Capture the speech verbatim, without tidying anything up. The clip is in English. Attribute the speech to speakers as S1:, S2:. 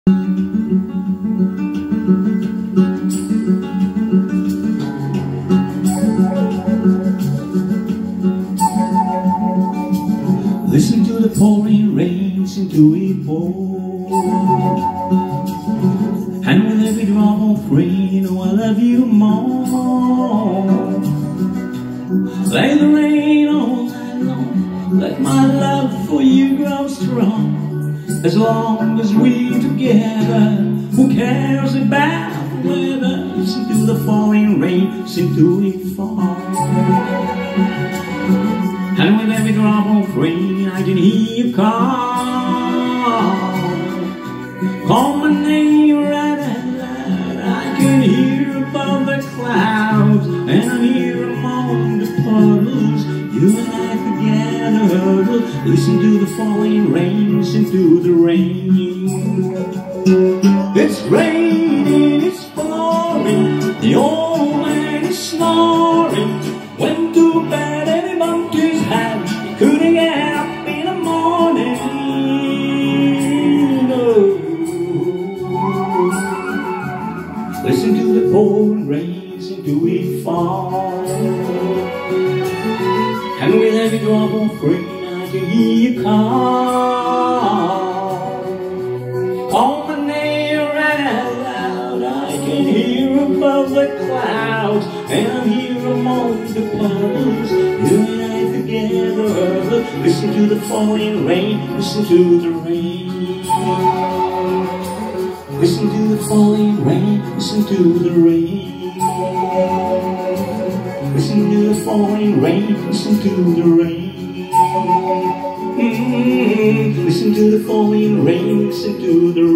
S1: Listen to the pouring rain, listen to it pour. And with every drop of rain, oh, I love you more. Let the rain all night long, let my love for you grow strong. As long as we're together, who cares about the weather? Listen to the falling rain, listen to it fall. And with every drop of rain, I can hear you call. Call my name right out loud. I can hear above the clouds, and I hear among the puddles. You and I together. Listen to the falling rain, listen to the rain. It's raining, it's pouring. The old man is snoring. Went to bed and he bumped his head. He couldn't get up in the morning. Oh. Listen to the pouring rain, listen to it fall. And with every drop of rain, I can hear you call. Call my name right out loud. I can hear above the clouds, and I'm here among the puddles. You and I together. Listen to the falling rain, listen to the rain. Listen to the falling rain, listen to the rain. Listen to the falling rain, listen to the rain. Mm-hmm. Listen to the falling rain, listen to the